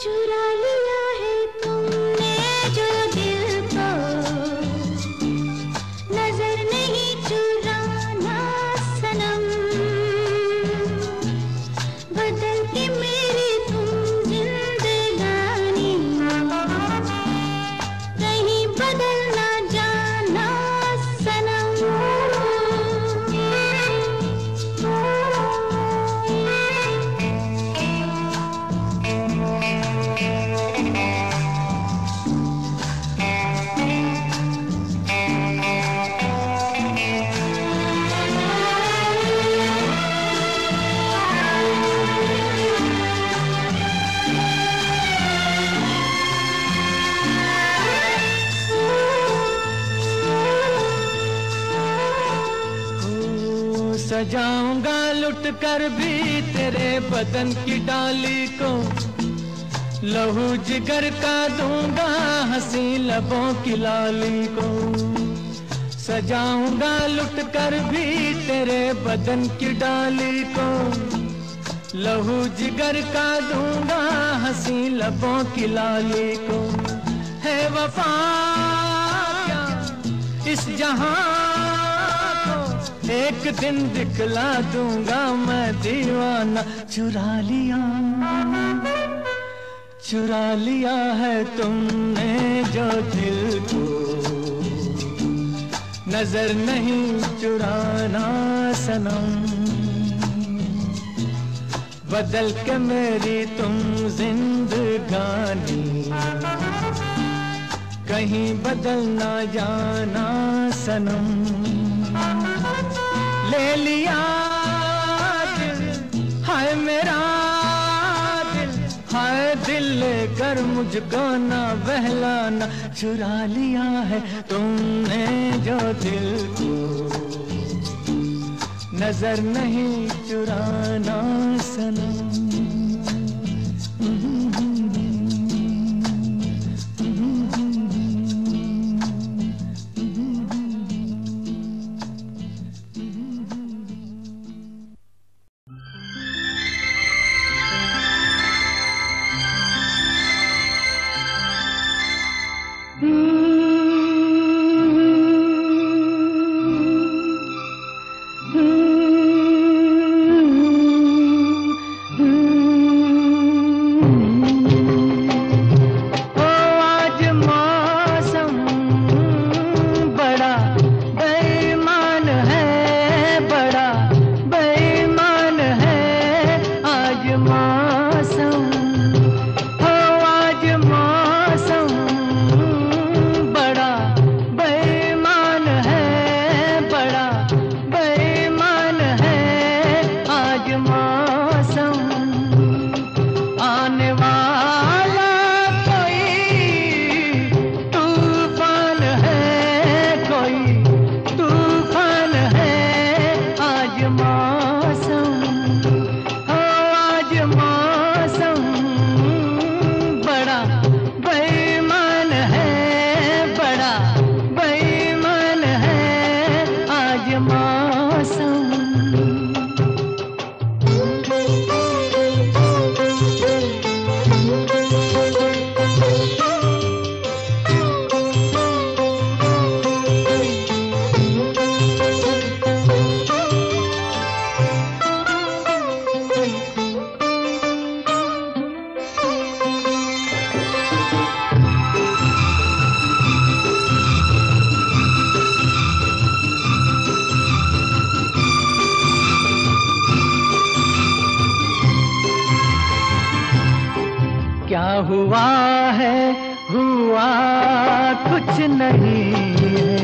चुरा लिया है तुमने जो दिल को, नजर नहीं चुराना सनम, बदल के मेरी तुम जिंदगानी, कहीं बदल ना जाना सनम। सजाऊंगा लुट कर भी तेरे बदन की डाली को, लहू जिगर का दूंगा हंसी लबों की लाली को। सजाऊंगा लुट कर भी तेरे बदन की डाली को, लहू जिगर का दूंगा हंसी लबों की लाली को। है वफा क्या इस जहां को, एक दिन दिखला दूंगा मैं दीवाना। चुरा लिया है तुमने जो दिल को, नजर नहीं चुराना सनम, बदल के मेरी तुम जिंदगानी, कहीं बदल ना जाना सनम। ले लिया दिल हाय मेरा दिल, हाय दिल लेकर मुझको ना बहलाना। चुरा लिया है तुमने जो दिल को, नजर नहीं चुराना सनम। क्या हुआ है हुआ कुछ नहीं है,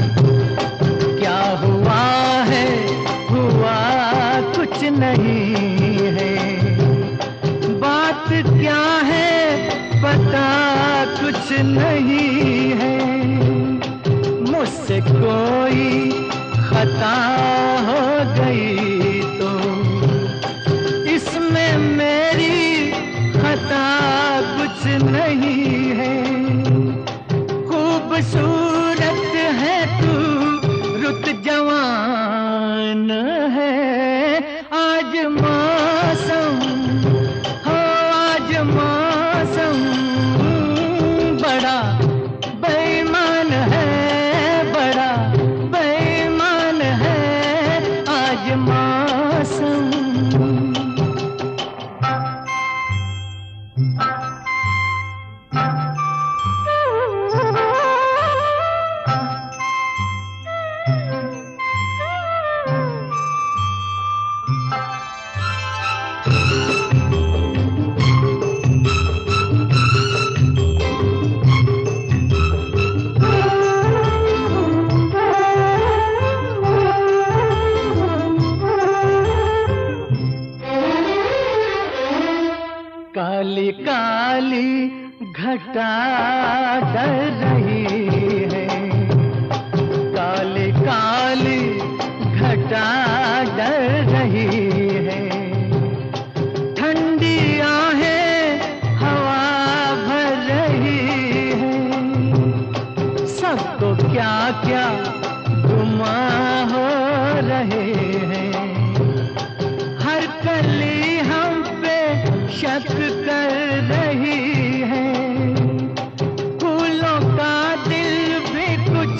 क्या हुआ है हुआ कुछ नहीं है, बात क्या है पता कुछ नहीं है। मुझसे कोई खता हो गई तो इसमें मेरी खता कुछ नहीं है। खूबसूरत है तू रुत जवान है, आज मौसम हो आज मौसम घटा डर रही है, काली काली घटा डर रही है। ठंडी आहें हवा भर रही है, सबको क्या क्या गुमां हो रहे हैं। हर कली हम पे शक कर रही है, फूलों का दिल भी कुछ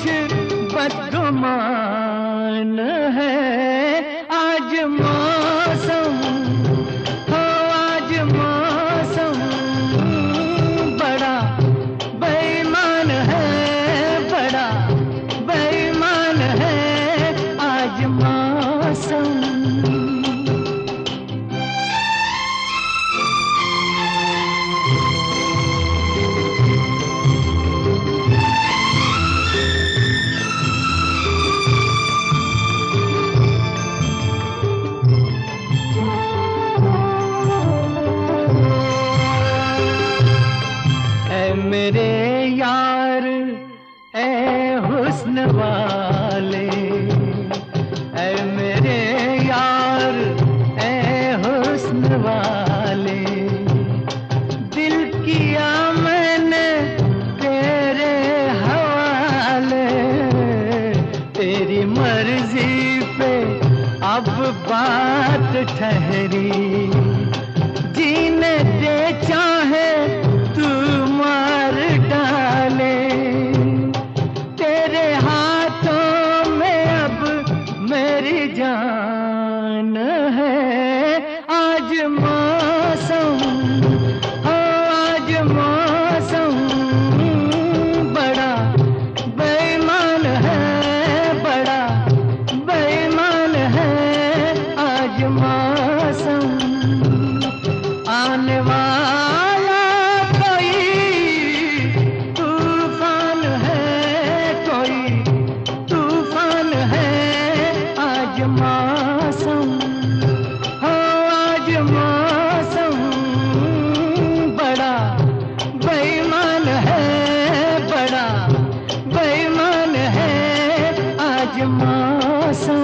बदगुमान है। आज मौसम हो, आज मौसम बड़ा बेईमान है, बड़ा बेईमान है आज मौसम। मेरे यार ए हुस्न वाले, ए मेरे यार ए हुस्न वाले, दिल किया मैंने तेरे हवाले। तेरी मर्जी पे अब बात ठहरी, जीने दे चाहे तू मार डाले। तेरे हाथों में अब मेरी जान है। आज मौसम हो, आज मौसम बड़ा बेईमान है, बड़ा बेईमान है आज मौसम। आने वाला कोई तूफान है, कोई तूफान है आज मौसम हो, आज मौसम बड़ा बेईमान है, बड़ा बेईमान है आज मौसम।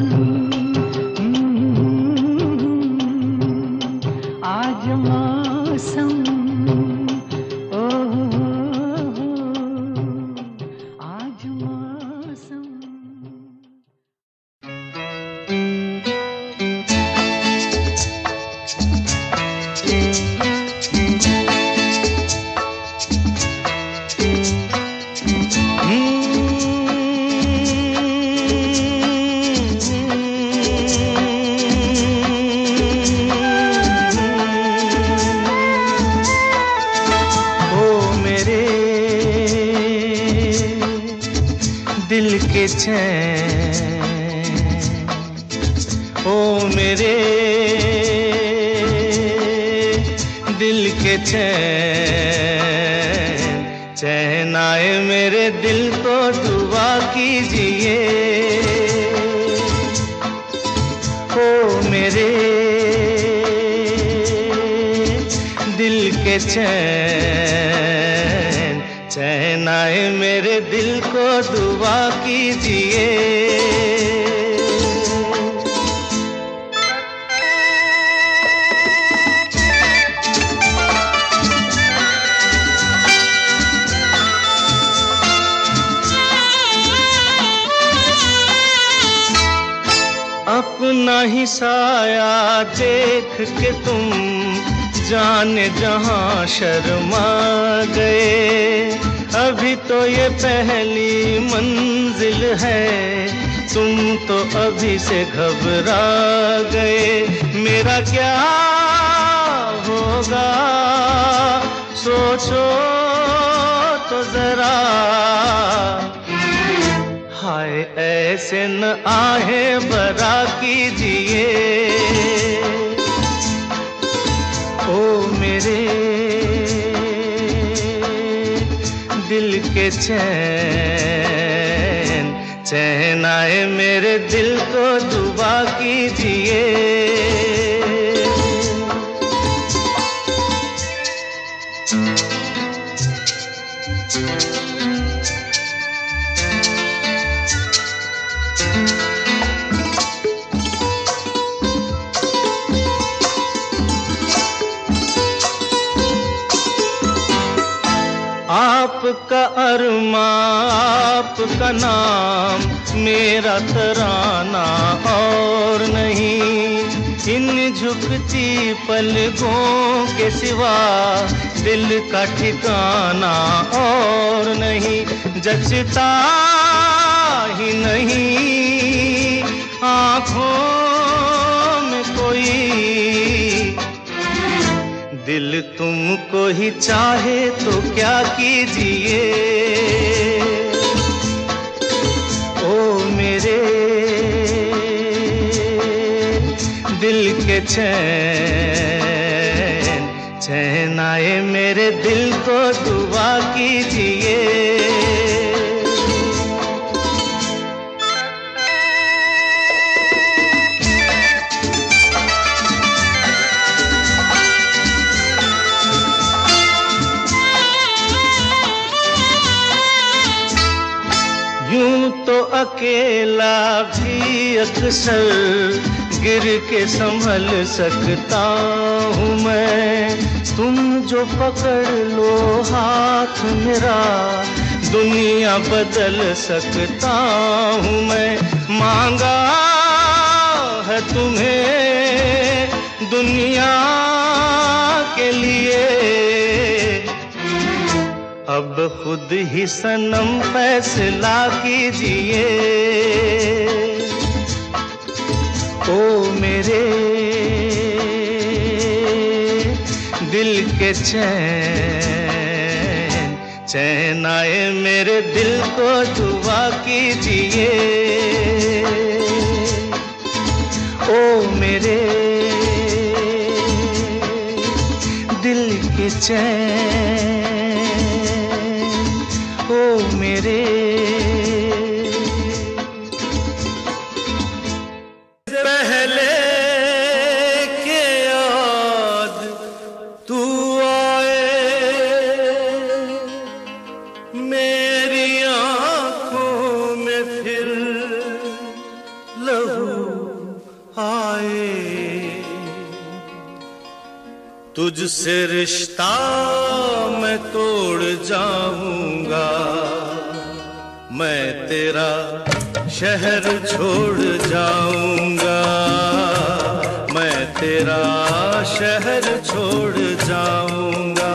आज मौसम ओ आज मौसम। दिल के चैन, ओ मेरे दिल के चैन, चैन आए मेरे दिल को दुआ कीजिए। ओ मेरे दिल के चैन, चैन आए मेरे दिल को दुआ कीजिए। अपना ही साया देख के तुम जाने जहां शर्मा गए। अभी तो ये पहली मंजिल है, तुम तो अभी से घबरा गए। मेरा क्या होगा सोचो तो जरा, हाय ऐसे न आहे बरा कीजिए। ओ मेरे दिल के चैन, चैन आए मेरे दिल को दुआ कीजिए। आपका अरमा, आपका नाम, मेरा तराना और नहीं। इन झुकती पलकों के सिवा दिल का ठिकाना और नहीं। जचता ही नहीं आँखों में कोई, दिल तुमको ही चाहे तो क्या कीजिए। ओ मेरे दिल के चैन, चैन आए मेरे दिल को दुआ कीजिए। यूं तो अकेला भी अक्सर गिर के संभल सकता हूँ मैं। तुम जो पकड़ लो हाथ मेरा, दुनिया बदल सकता हूँ मैं। मांगा है तुम्हें दुनिया के लिए, अब खुद ही सनम फैसला कीजिए। ओ मेरे दिल के चैन, चैन आए मेरे दिल को दुआ कीजिए। ओ मेरे दिल के चैन, ओ मेरे पहले के याद तू आए, मेरी आँखों में फिर लहू आए। तुझसे रिश्ता मैं तोड़ जाऊंगा, मैं तेरा शहर छोड़ जाऊंगा, मैं तेरा शहर छोड़ जाऊंगा।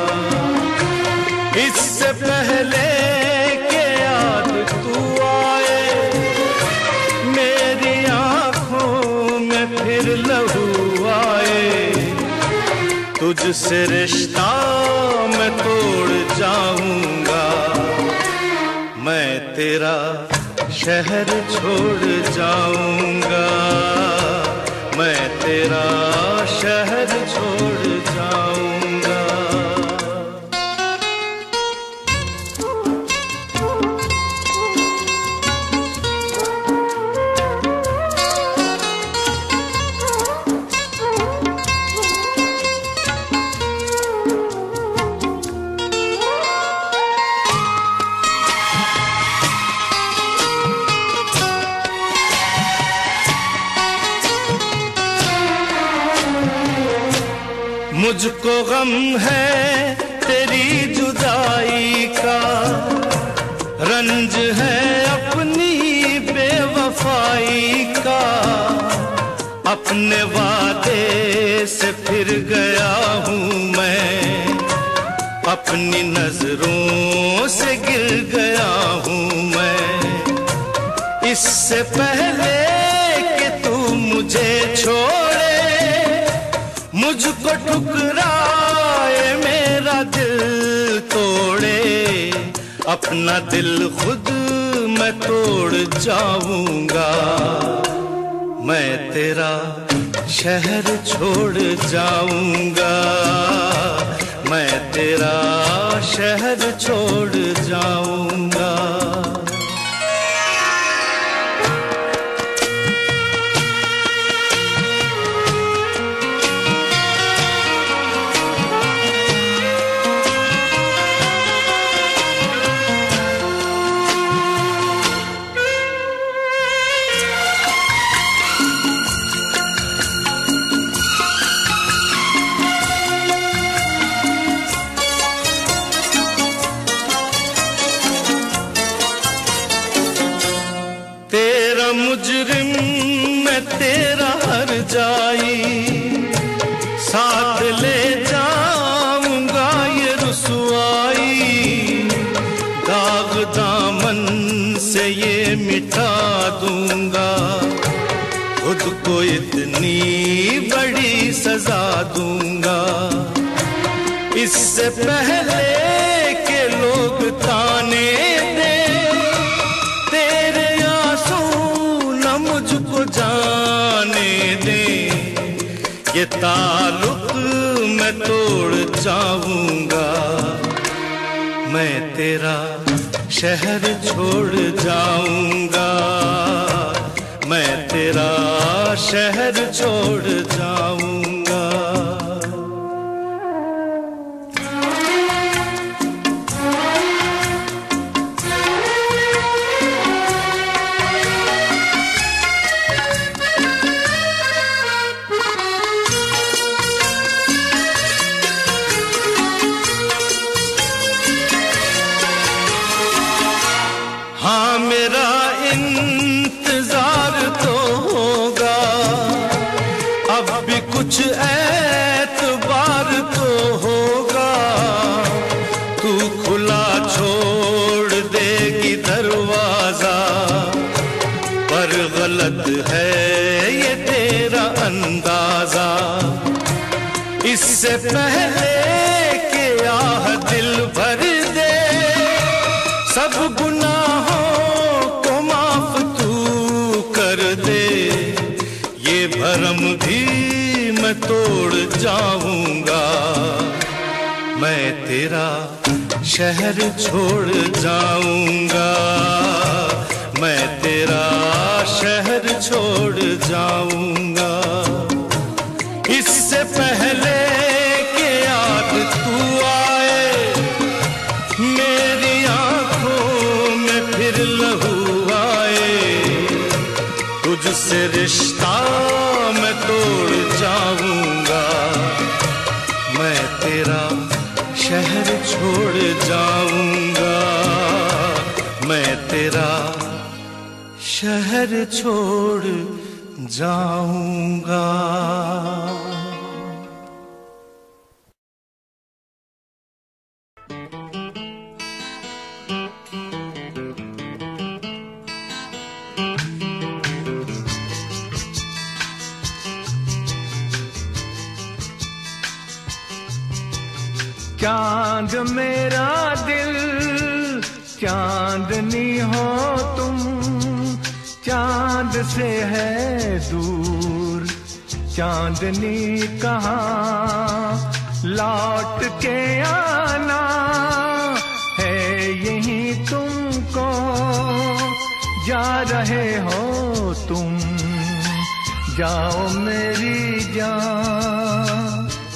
इससे पहले के याद तू आए, मेरी आँखों में फिर लहू आए। तुझसे रिश्ता मैं तोड़ जाऊंगा, मैं तेरा शहर छोड़ जाऊंगा, मैं तेरा शहर छोड़ जाऊंगा। मुझको गम है तेरी जुदाई का, रंज है अपनी बेवफाई का। अपने वादे से फिर गया हूँ मैं, अपनी नजरों से गिर गया हूँ मैं। इससे पहले कि तू मुझे छोड़े, मुझको ठुकराए, मेरा दिल तोड़े, अपना दिल खुद मैं तोड़ जाऊंगा। मैं तेरा शहर छोड़ जाऊंगा, मैं तेरा शहर छोड़ जाऊंगा। इससे पहले के लोग ताने दे, तेरे आंसू न मुझको जाने दे, ये ताल्लुक मैं तोड़ जाऊंगा, मैं तेरा शहर छोड़ जाऊंगा, मैं तेरा शहर छोड़ जाऊंगा। हाँ मेरा इंतजार तो होगा, अब भी कुछ एतबार तो होगा, तू खुला छोड़ देगी दरवाजा, पर गलत है ये तेरा अंदाजा, इससे पहले कि आह दिल भर दे, सब गुनाहों को माफ तू कर दे, ये भरम भी मैं तोड़ जाऊंगा, मैं तेरा शहर छोड़ जाऊंगा, मैं तेरा शहर छोड़ जाऊंगा। इससे पहले कि याद तू आए मेरी आंखों में फिर लहू आए, तुझसे रिश्ता मैं तोड़ जाऊंगा, मैं तेरा शहर छोड़ जाऊंगा, मैं तेरा शहर छोड़ जाऊंगा। चांद मेरा दिल चांदनी हो तुम, चांद से है दूर चांदनी कहाँ, लौट के आना है यहीं तुमको, जा रहे हो तुम, जाओ मेरी जान।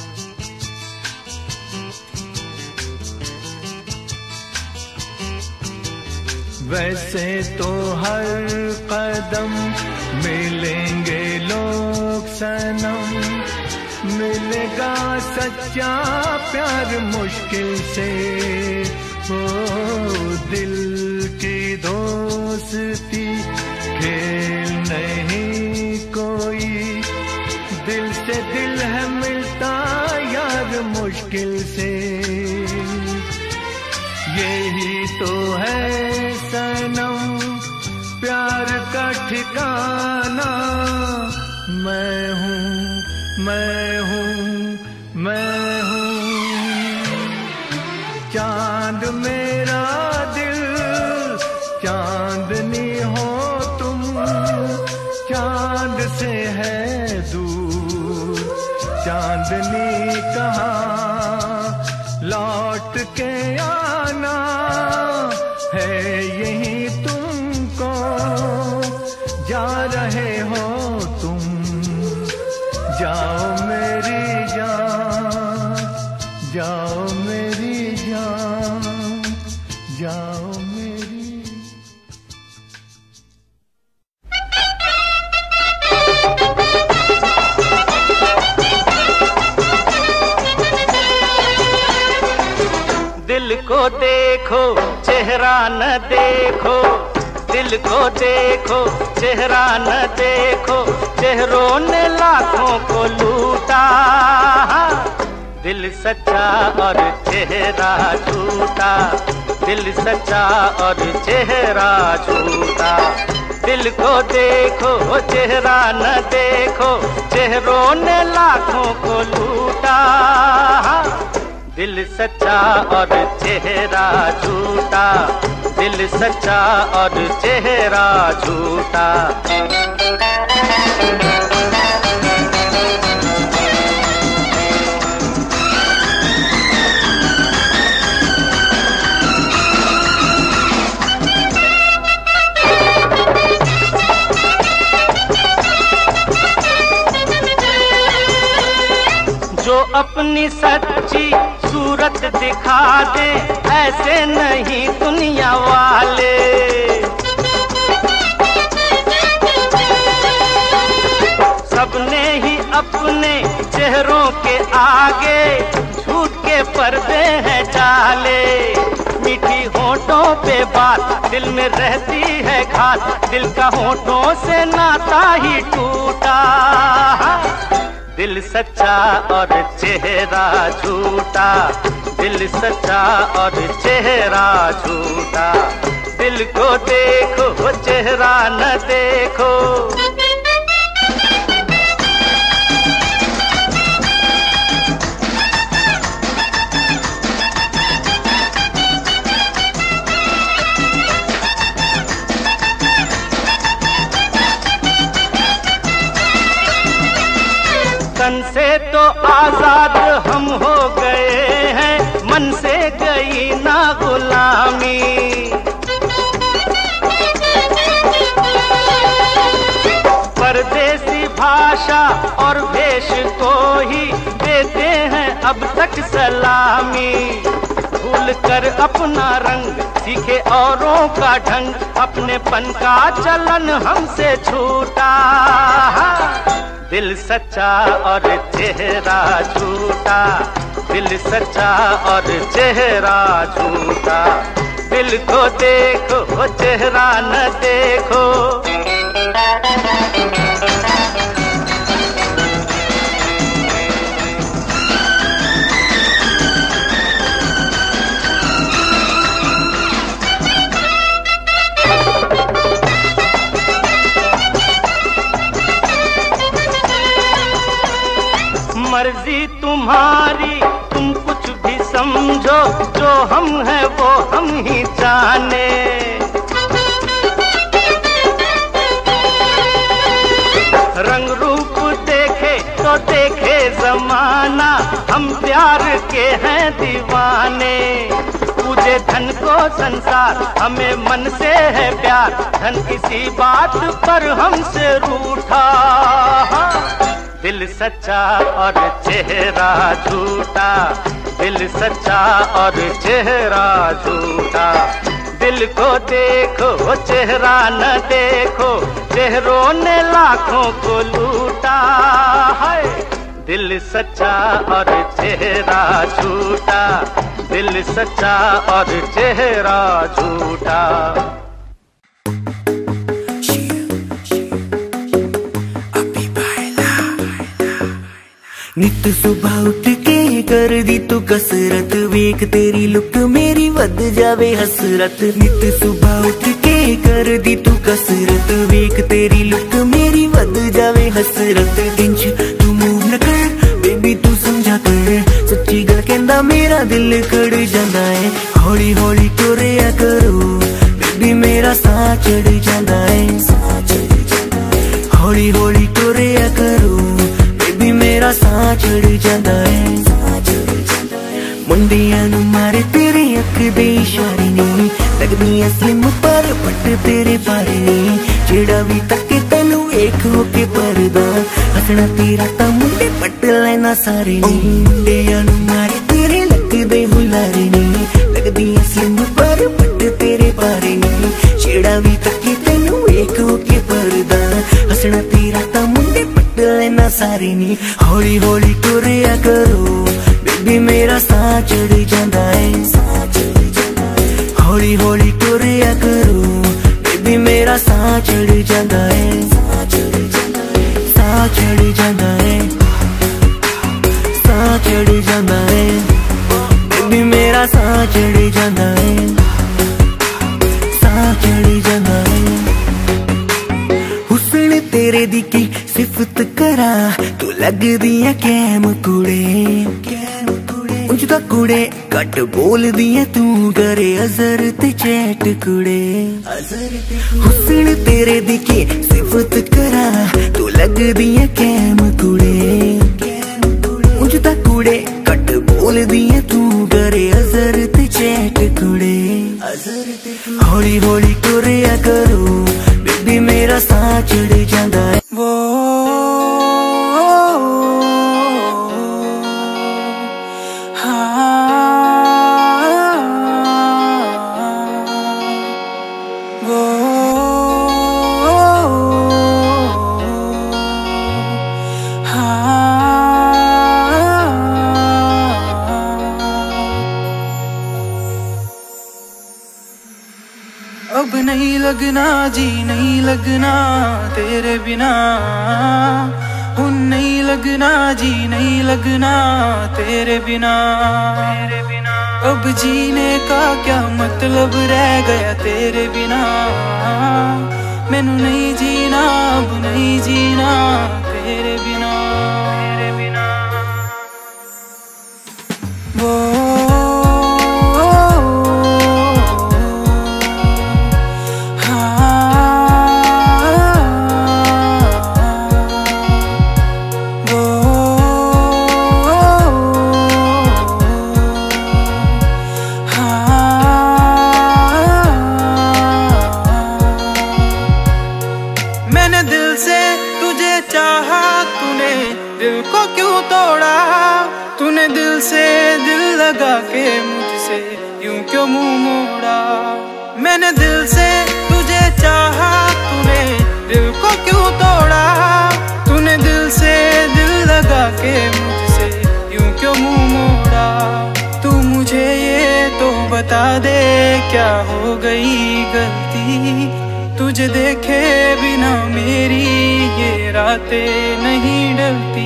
वैसे तो हर कदम मिलेंगे लोग सनम, मिलेगा सच्चा प्यार मुश्किल से, हो दिल की दोस्ती खेल नहीं कोई, दिल से दिल है मिलता यार मुश्किल से, यही तो है सनम प्यार का ठिकाना, मैं हूँ मैं हूँ मैं हूँ। चांद मेरा दिल चांदनी हो तुम, चांद से है दूर चांदनी कहाँ, लौट के आना है यहीं तुमको, जा रहे हो तुम, जाओ मेरी जान, जाओ मेरी जान, जाओ मेरी। दिल को देखो चेहरा न देखो, दिल को देखो चेहरा न देखो, चेहरों ने लाखों को लूटा, दिल सच्चा और चेहरा झूठा, दिल सच्चा और चेहरा झूठा। दिल को देखो चेहरा न देखो, चेहरों ने लाखों को लूटा, दिल सच्चा और चेहरा झूठा, दिल सच्चा और चेहरा झूठा। जो अपनी सच्ची सूरत दिखा दे, ऐसे नहीं दुनिया वाले। सबने ही अपने चेहरों के आगे झूठ के पर्दे हैं डाले। मीठी होठों पे बात, दिल में रहती है घात, दिल का होठों से नाता ही टूटा। दिल सच्चा और चेहरा झूठा, दिल सच्चा और चेहरा झूठा। दिल को देखो चेहरा न देखो। तन से तो आजाद हम हो गए हैं, मन से गई ना गुलामी। परदेसी भाषा और भेष को ही देते हैं अब तक सलामी। भूल कर अपना रंग सीखे औरों का ढंग, अपनेपन का चलन हमसे छूटा। दिल सच्चा और चेहरा झूठा, दिल सच्चा और चेहरा झूठा। दिल को देखो चेहरा न देखो। मर्जी तुम्हारी, तुम कुछ भी समझो, जो हम हैं वो हम ही जाने। रंग रूप देखे तो देखे जमाना, हम प्यार के हैं दीवाने। पूजे धन को संसार, हमें मन से है प्यार, धन किसी बात पर हमसे रूठा। दिल सच्चा और चेहरा झूठा, दिल सच्चा और चेहरा झूठा। दिल को देखो चेहरा न देखो, चेहरों ने लाखों को लूटा है। दिल सच्चा और चेहरा झूठा, दिल सच्चा और चेहरा झूठा। नित सुबह उठ के कर दी तू कसरत, वेख तेरी लुक मेरी वध जावे हसरत। नित सुबह उठ के कर दी तू कसरत, वेख तेरी लुक मेरी वध जावे हसरत। इंच तू मूव न कर बेबी तू समझा कर, सच्ची गल कहंदा मेरा दिल कड़ जांदा है। हौली हौली टुरिया करो बेबी मेरा साह चढ़ जांदा है। हौली हौली टुरिया करो बेबी मेरा साह चढ़ जांदा है। मुंडियां नूं मारे तेरे अख दे इशारे नी, लगदी स्लिम पर पट तेरे बारे नी। जेड़ा भी तके तैनू वेख हो के परदा, हसना तेरा तां मुंडे पट लेना सारे नी। मुंडियां नूं मारे तेरे लगदे हुलारे नी, लगदी स्लिम पर पट तेरे बारे नी। जेड़ा भी तके तैनू वेख हो के परदा, हसना तेरा तां मुंडे पट लेना सारे नी। हौली हौली टुरिया करो बेबी मेरा साह चढ़ जांदा है। हौली हौली टुरिया करो बेबी मेरा साह चढ़ जांदा है। साह चढ़ जांदा है, साह चढ़ जांदा है बेबी मेरा साह चढ़ जांदा है। साह चढ़ जांदा है। हुस्न तेरे दी की सिफत करा, तू लगदी है कैम कुड़े। उजदा कुड़े कट बोल दिए तू करे अजर ते चैट कुड़े हुस्न तेरे दिखे सिफत करा तू लग दिए कैम कुड़े उजदा कुड़े कट बोल दिए तू करे अजर ते चैट कुड़े हौली हौली तुरिया करो बेबी मेरा साह चढ़ जांदा है वो अब नहीं लगना जी नहीं लगना तेरे बिना नहीं लगना जी नहीं लगना तेरे बिना अब जीने का क्या मतलब रह गया तेरे बिना मैनू नहीं जीना अब नहीं जीना तेरे बिना वो मैंने दिल से तुझे चाहा तूने दिल को क्यों तोड़ा तूने दिल से दिल लगा के मुझसे यूं क्यों मुंह मोड़ा मैंने दिल से तुझे चाहा तूने दिल को क्यों तोड़ा तूने दिल से दिल लगा के मुझसे यूं क्यों मुंह मोड़ा तू मुझे ये तो बता दे क्या हो गई गलती तुझे देखे बिना मेरी ये रातें नहीं डलती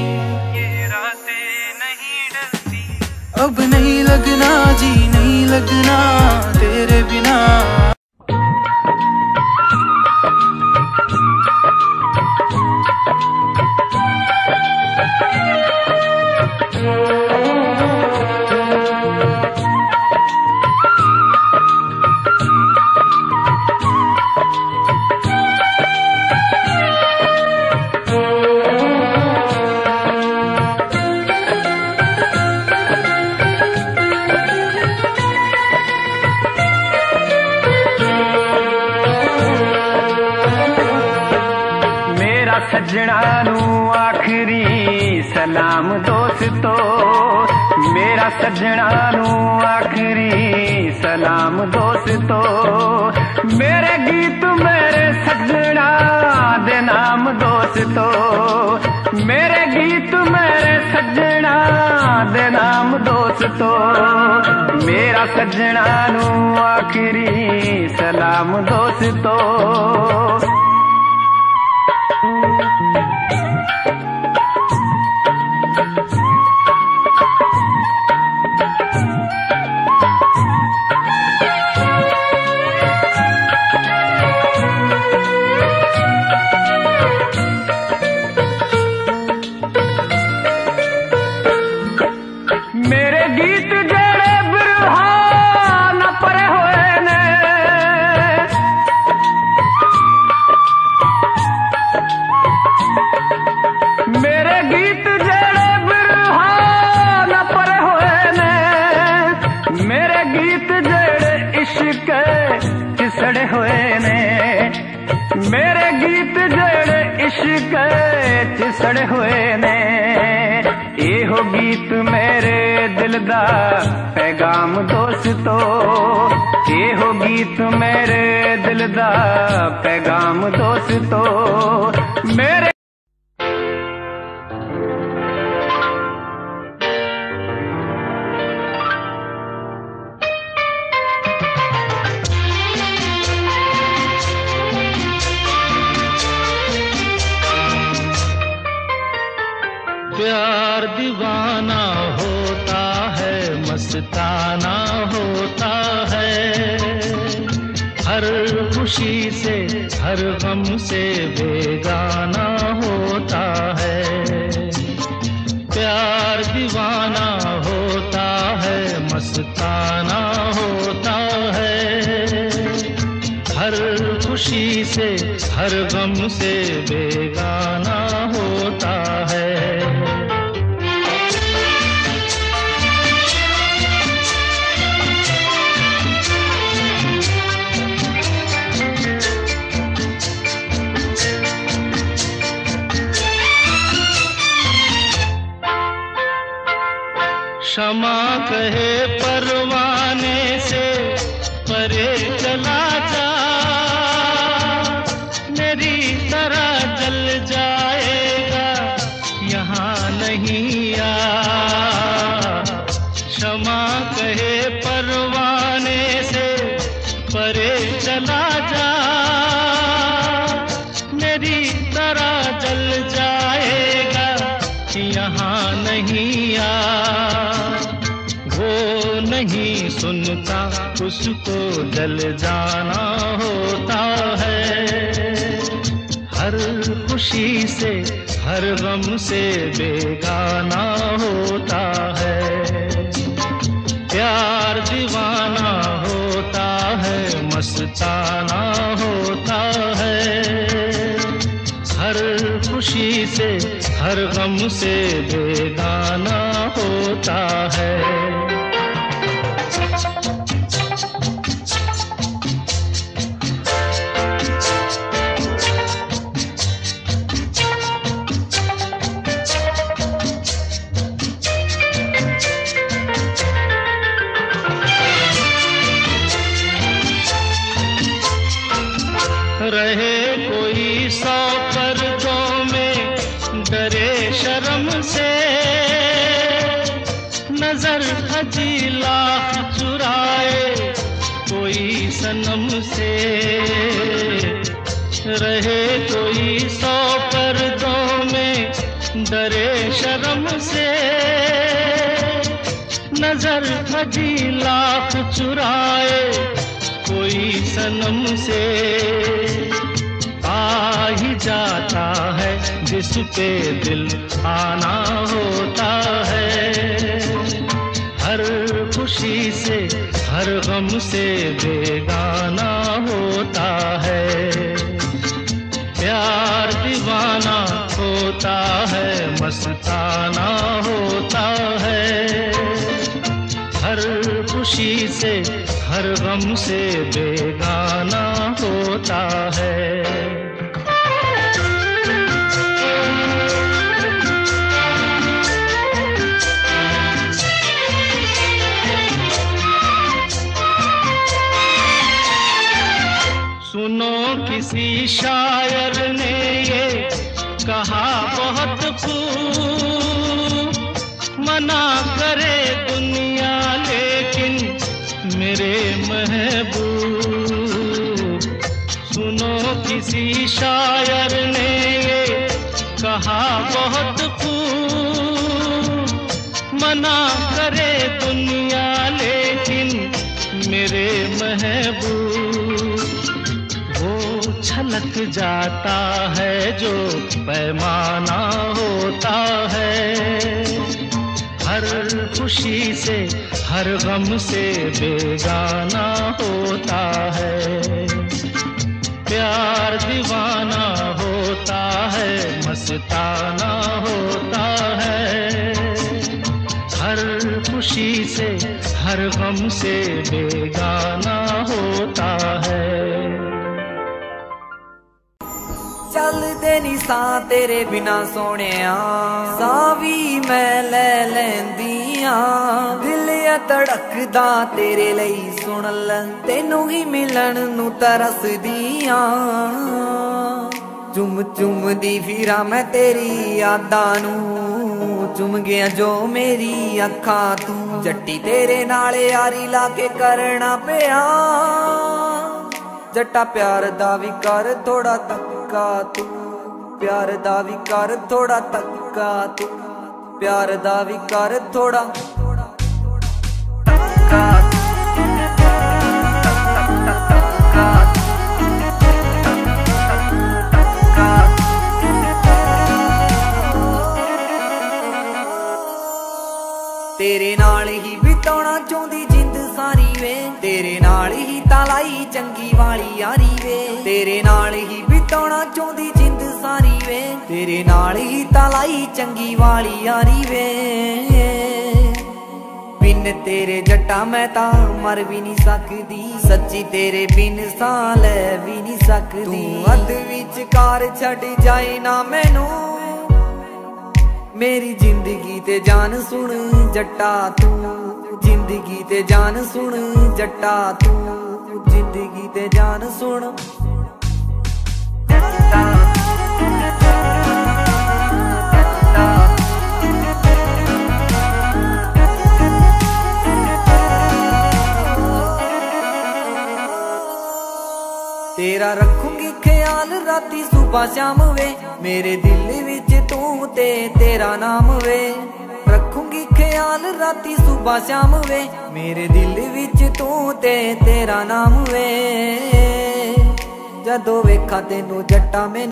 अब नहीं लगना जी नहीं लगना तेरे बिना सजना नू आखिरी सलाम दोस्तों मेरा सजना नू आखिरी सलाम दोस्तों मेरे गीत मेरे सजना दे नाम दोस्तों मेरे गीत मेरे सजना दे नाम दोस्तों मेरा सजना नू आखिरी सलाम दोस्तों मेरे गीत जड़े बिरहा न परे होए ने मेरे गीत जड़े बिरहा न परे होए ने मेरे गीत जड़े इश्क चिसड़े होए ने मेरे गीत जड़े इश्क चिसड़े हुए ने एहो गीत मेरे दिल दा पैगाम दोस्तों एहो गीत मेरे दिल दा पैगाम दोस्तों मेरे प्यार दीवाना होता है मस्ताना होता है हर खुशी से हर गम से बेगाना होता है प्यार दीवाना होता है मस्ताना होता है। हर खुशी से हर गम से बेगाना होता है। क्षमा कहे परवाने से परे चला जा, मेरी तरह जल जाएगा यहाँ नहीं आ। क्षमा कहे परवाने से परे चला जा, मेरी तरह जल जाएगा यहाँ नहीं आ। वो नहीं सुनता उसको जल जाना होता है। हर खुशी से हर गम से बेगाना होता है। प्यार दीवाना होता है, मस्ताना होता है। हर खुशी से हर गम से बेगाना होता है। रहे कोई 100 पर्दों में डरे शर्म से, नजर हजी लाख चुराए कोई सनम से। रहे कोई 100 पर्दों में डरे शर्म से, नजर हजी लाख चुराए कोई सनम से। आ ही जाता है जिस पे दिल आना होता है। हर खुशी से हर गम से बेगाना होता है। प्यार दीवाना होता है, मस्ताना होता है। हर खुशी से हर गम से बेगाना होता है। सुनो किसी शायर ने ये कहा बहुत खूब, मना करे दुनिया लेकिन मेरे महबूब। सुनो किसी शायर ने ये कहा बहुत खूब, मना करे दुनिया लेकिन मेरे महबूब। वो छलक जाता है जो पैमाना होता है। हर खुशी से हर गम से बेगाना होता है। प्यार दीवाना होता है, मस्ताना होता है। हर खुशी से हर गम से बेगाना होता है। चलदे नी सां तेरे बिना सोहणिया, सां भी मैं ले लैंदियां। दिल आ धड़कदा तेरे लई सुन ले, तेनू ही मिलन नू तरसदियां। चुम चुम दी फिरा मैं तेरी यादां नू, चुम गया जो मेरी अखां तू। जट्टी तेरे नाल यारी ला के करना पिया, जट्टा प्यार दा भी कर थोड़ा तक्का तू। प्यार दा भी कर थोड़ा तक्का तू। प्यार दा भी कर थोड़ा तक्का तू। तेरे नाल ही बिताना चाहती जी नाल ही तालाई चंगी वाली यारी वे, तेरे नाल ही बिताना चाहती जिंद सारी वे, तेरे नाल ही तालाई चंगी वाली यारी वे। बिन तेरे जट्टा मैं ता मर भी नहीं सकदी, सच्ची तेरे बिन सां लै भी नहीं सकदी। अध विचकार छड़ जाए ना मैनू, मेरी जिंदगी ते जान सुन जट्टा तू, जिंदगी ते जान सुन जट्टा तू, जिंदगी ते जान सुन जट्टा। तेरा रखूंगी ख्याल राती सुबह शाम वे, मेरे दिल विच तू ते तेरा नाम वे। रखूंगी ख्याल राती सुबह शाम वे, मेरे दिल विच तू ते तेरा नाम वे। जदों वेखा तेनू जट्टा मैं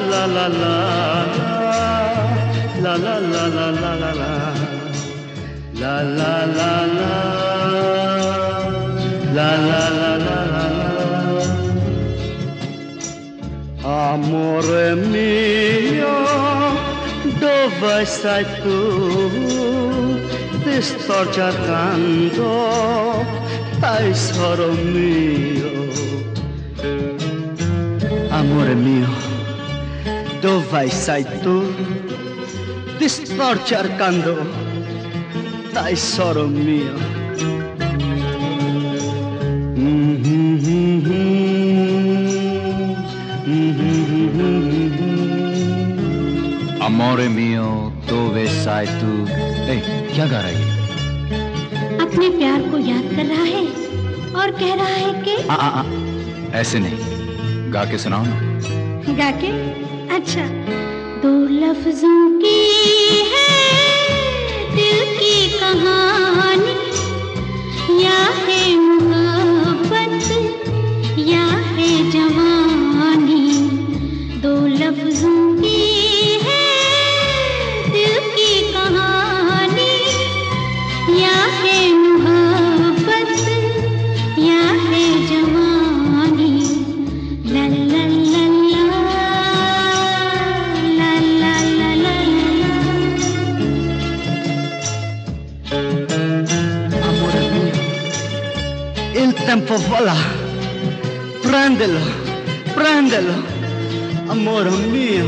la la la la la la la la la la la la la la la la la la. Amore mio, dove sei tu? Ti sto cercando, tesoro mio. Amore mio, dove sei tu? Ti sto cercando, tesoro mio. Amore mio, dove sei tu? क्या गा रही है? अपने प्यार को याद कर रहा है और कह रहा है कि ऐसे नहीं, गा के सुनाओ ना। गा के? अच्छा। दो लफ्जों की है दिल की कहानी, या है मोहब्बत या है जवानी। दो लफ्जों की है दिल की कहानी, या है मोहब्बत या है जवानी। ला ला ला ला ला ला ला ला। Amore mio, il tempo vola, prendelo, prendelo, amore mio.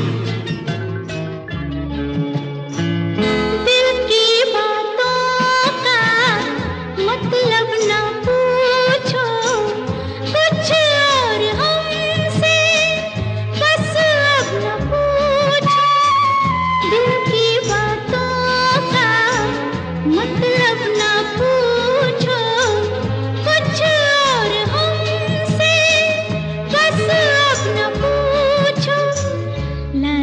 दिल की बातों का मतलब न पूछो, कुछ और हमसे बस अब न पूछो। दिल की बातों का मतलब न पूछो, कुछ और हमसे बस अब न पूछो। ला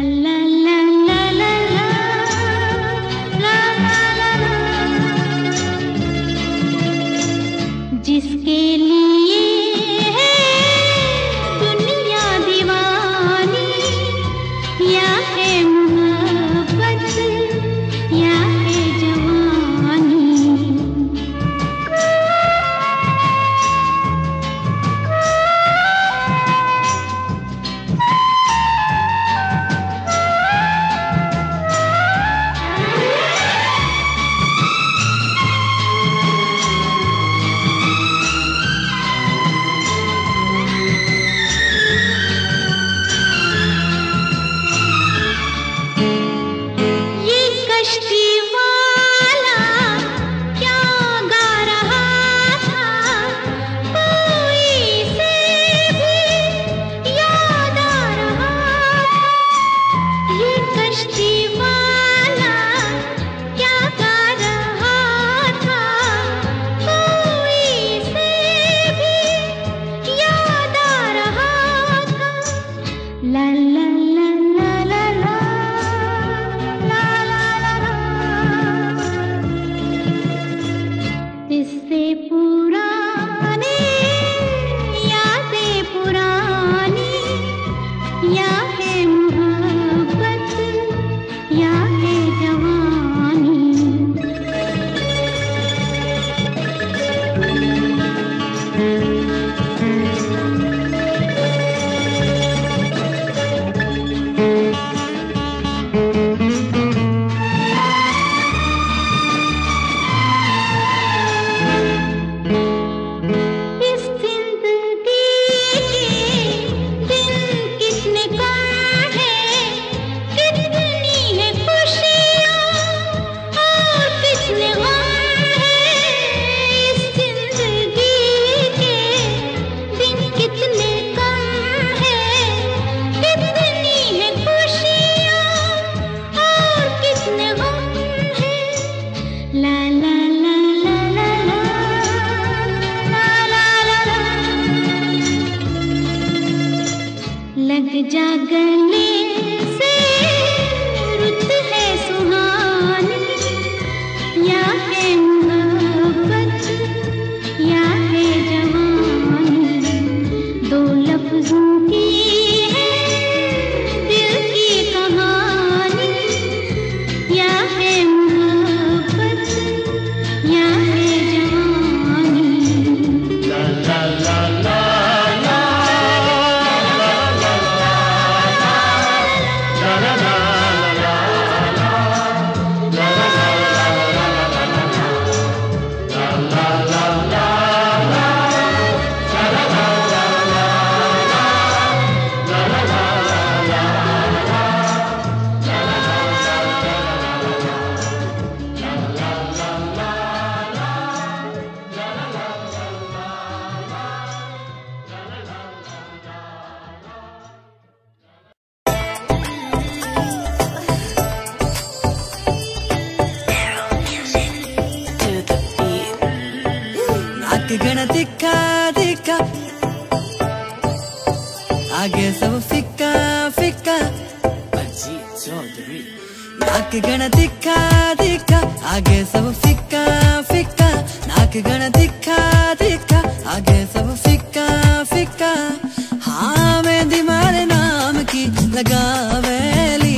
चौधरी। नाक गण दिखा दिखा आगे सब फिक्का फिक्का, नाक गण दिखा दिखा आगे सब फिक्का फिक्का। हाँ मेहंदी मारे नाम की लगावेली,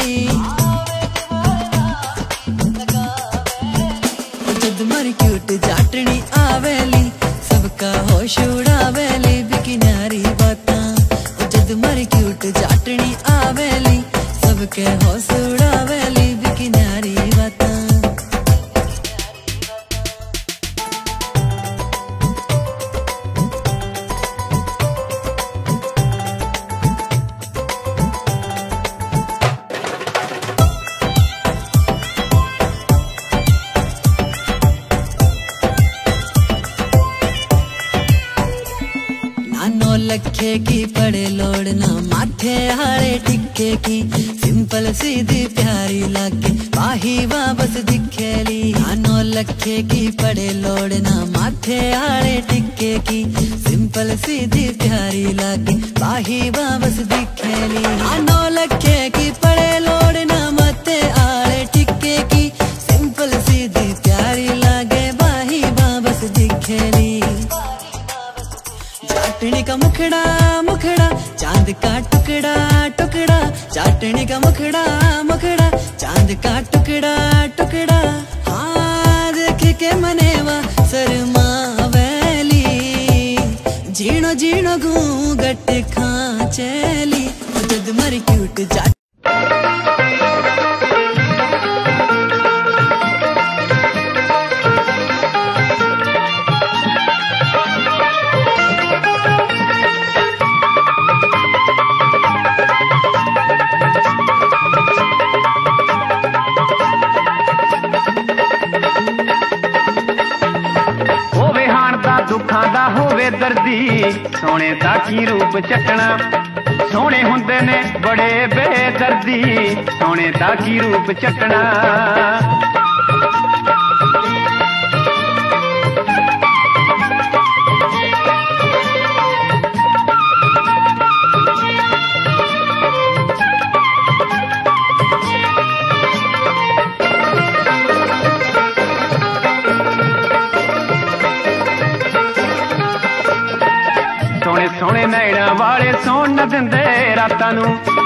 जद मरी क्यूट जाटनी आवेली, सबका होश उड़ावेली बिकी न्यारी बातां। जद मरी क्यूट जाटनी आवेली, सबके होश उड़ावेली बिकी न्यारी बातां। नौ लखे की पड़े लोड़ना माथे हारे टिक्के की, सिंपल सीधी प्यारी लागे बाही वापस दिखेली। 9 लखे की पड़े लोड़ना माथे हारे टिक्के की, सिंपल सीधी प्यारी लागे बाही वापस दिखेली। 9 लखे की पड़े लोड़ना माथे हारे टिक्के की, सिंपल सीधी प्यारी लागे बाही वापस दिखेली। चाटनी का मुखड़ा मुखड़ा चांद का टुकड़ा टुकड़ा, चाटनी का मुखड़ा मुखड़ा चांद का टुकड़ा टुकड़ा। हाँ देख के मनेवा शर्मावेली, जीणो जीणो घूंघट खांचेली, जद मरी क्यूट जाट। दुखां दा होवे दर्दी, सोने दा की रूप चटना। सोने हुंदे ने बड़े बेदर्दी, सोने दा की रूप चटना। सोने सोने नैना वाले सौन न दिंदे रातां नू,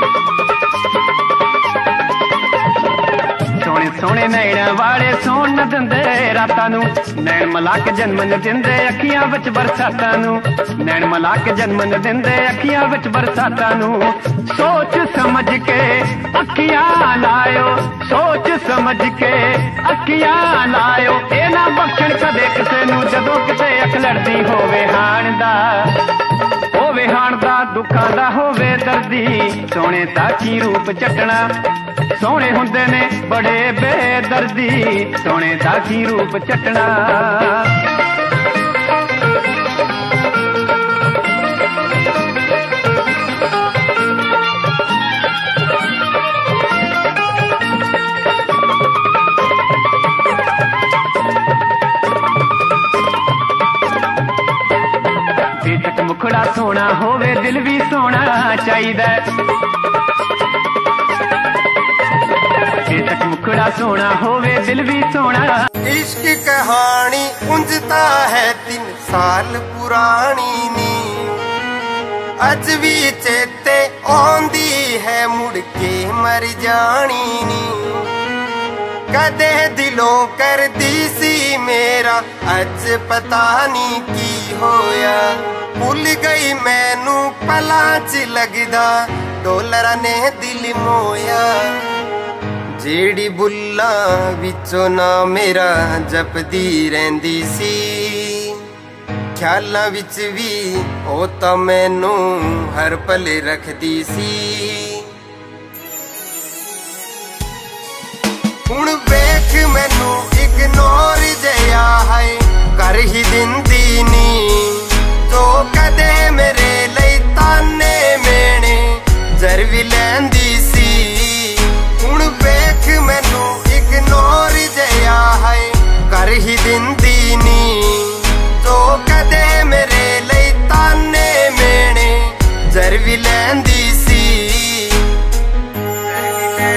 सोने सोने नैना वाले सौन न दिंदे रातां नू। नैन मला के जन्म न दिंदे अखियां विच बरसातां नू, नैन मला के जन्म न दिंदे अखियां विच बरसातां नू। सोच समझ के अखियां लायो, सोच समझ के अखियां लायो, ए ना बख्शण कदे किसे नू जदों किते अख लड़दी होवे हाण दा, होवे हाण दा दुखां दा होवे दर्दी, सोने दा की रूप चटना। सोने हुंदे ने बड़े बेदर्दी, सोने दा की रूप चटना। बेशक मुखड़ा सोना होवे दिल भी सोना चाहिदा, बेशक मुखड़ा सोना होवे दिल भी सोना। इश्क कहानी उंजता है 3 साल पुरानी नी, अज भी चेते आंदी है मुड़ के मर जानी नी। कदे दिलों कर दी सी मेरा अज पता नहीं की होया, भुल गई मैनू पलां च लगदा डोलरा ने दिल मोया। जेड़ी बुल्लां विचों ना मेरा जपदी रहिंदी सी, ख्यालां विच भी ओ तां मैनू हर पल रखदी सी। हुण वेख मैनू इग्नोर जिहा है कर ही दिंदी नी, जो कदे मेरे लई ताने मेने जर भी लैंदी सी। हुण वेख मैनू इग्नोर जिहा है कर ही दिंदी नी, जो कदे मेरे लई ताने मेने जर भी लैंदी सी।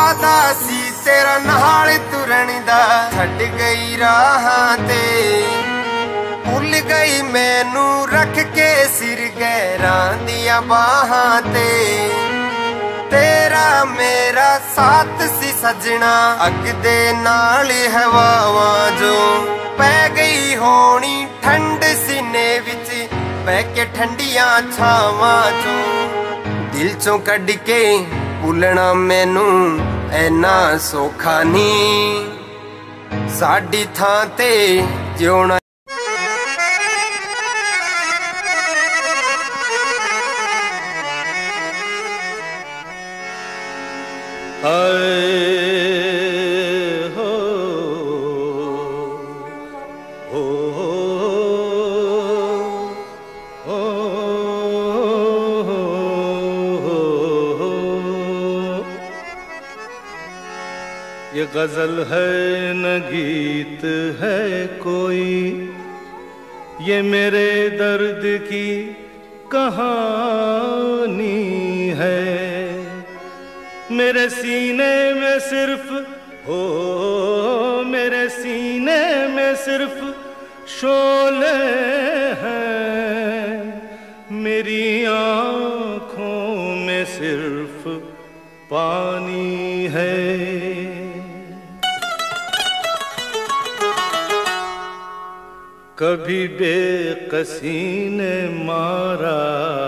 वादा सी तेरा नाल तुरन दा छड्ड गई राहां ते भुल गई मैनू रख के सिर गैरां दियां बाहां ते तेरा मेरा साथ सी सजना अग दे नाल हवावां जो पै गई होनी ठंड सीने विच बह के ठंडियां छावां चो दिल चों कढ के भुलना मैनू ऐना सौखा नहीं साडी थां ते जिउणा ये गजल है न गीत है कोई, ये मेरे दर्द की कहानी है। मेरे सीने में सिर्फ मेरे सीने में सिर्फ शोले हैं, मेरी आँखों में सिर्फ पानी है। कभी बेकसी ने मारा,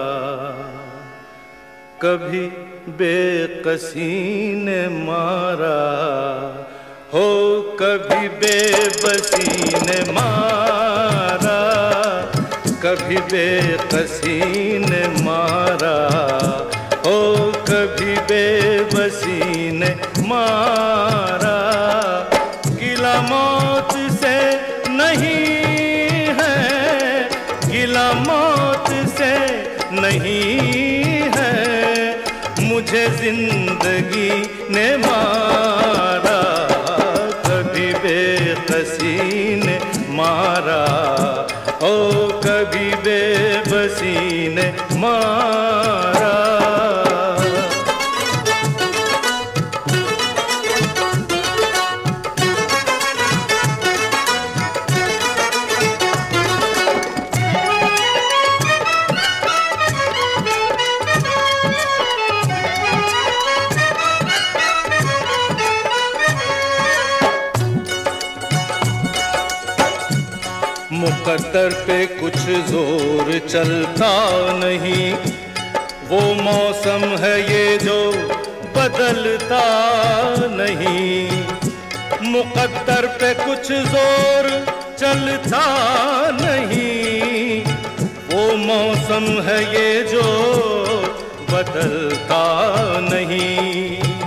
कभी बेकसी ने मारा, हो कभी बेबसी ने मारा, कभी बेकसी ने मारा, हो कभी बेबसी ने मारा। गिला मौत से नहीं है, गिला मौत से नहीं है, मुझे जिंदगी ने मारा। कभी बेकसी ने मारा, ओ कभी बेबसी ने मारा। मुकद्दर पे कुछ जोर चलता नहीं, वो मौसम है ये जो बदलता नहीं। मुकद्दर पे कुछ जोर चलता नहीं, वो मौसम है ये जो बदलता नहीं।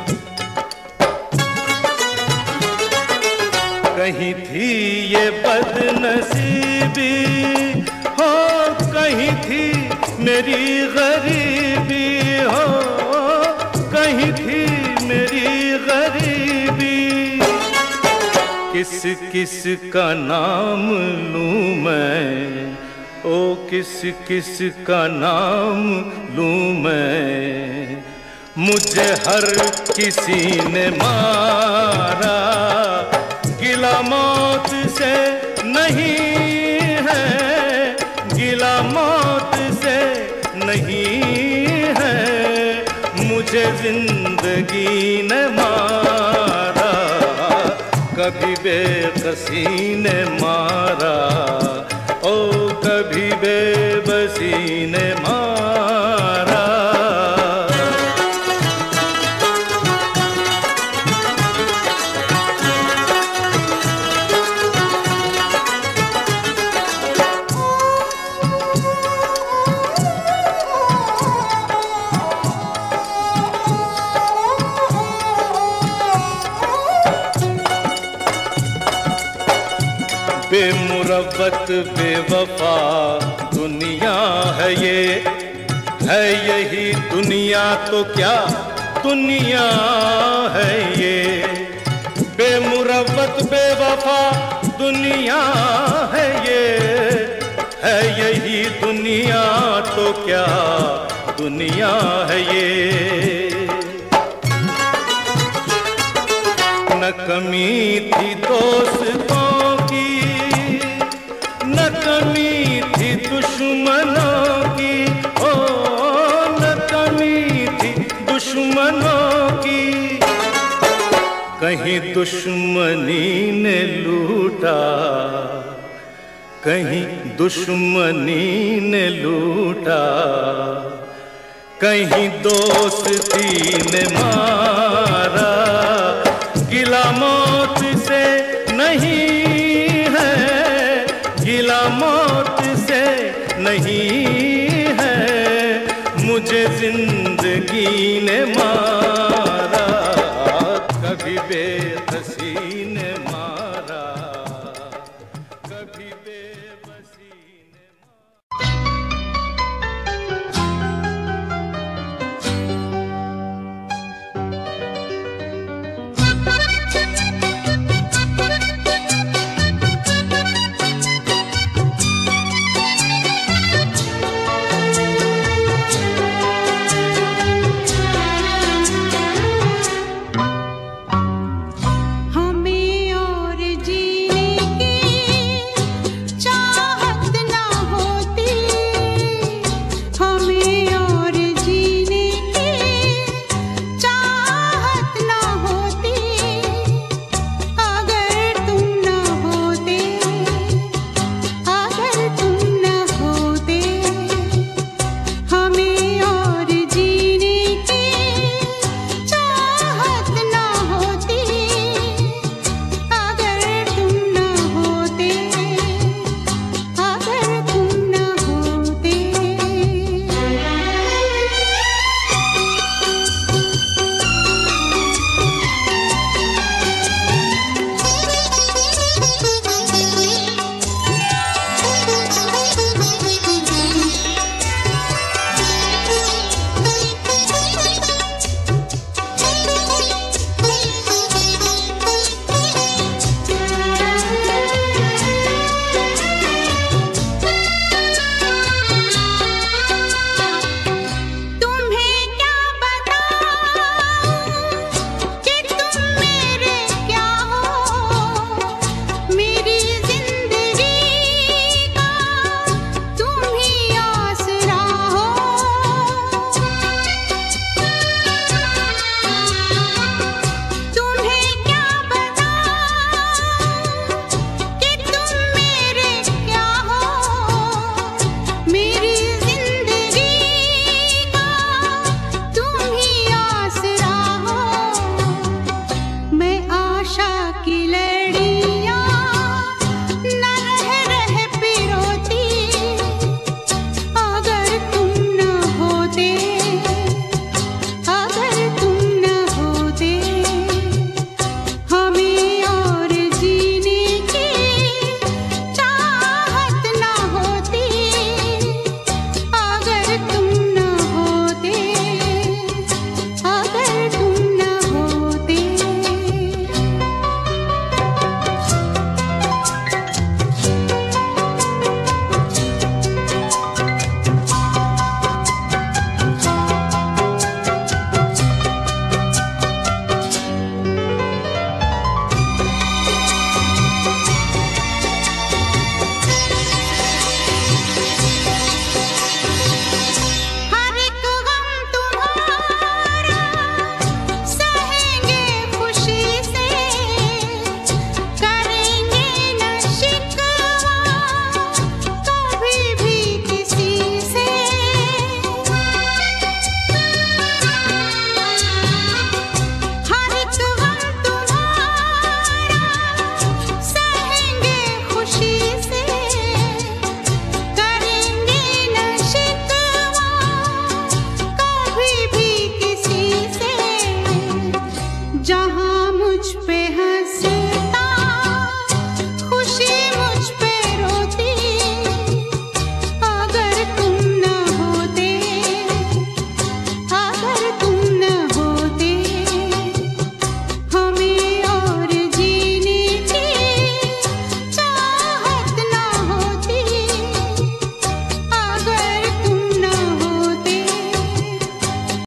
कहीं थी ये बदनसीबी, हो कहीं थी मेरी गरीबी, हो कहीं थी मेरी गरीबी। किस किस का नाम लूं मैं, ओ किस किस का नाम लूं मैं, मुझे हर किसी ने मारा। गिला मौत से नहीं है, गिला मौत से नहीं है, मुझे जिंदगी ने मारा। कभी बेकसी ने मारा, ओ कभी बेबसी ने मारा। बेमुरव्वत बेवफा दुनिया है ये, है यही दुनिया तो क्या दुनिया है ये। बेमुरव्वत बेवफा दुनिया है ये, है यही दुनिया तो क्या दुनिया है ये। न कमी थी दोस्तों की, न कमी थी दुश्मनों की, ओ न कमी थी दुश्मनों की। कहीं दुश्मनी ने लूटा, कहीं दुश्मनी ने लूटा, कहीं दोस्ती ने मारा। गिला मौत से नहीं है, गिला मौत से नहीं है, मुझे जिंदगी ने मारा। कभी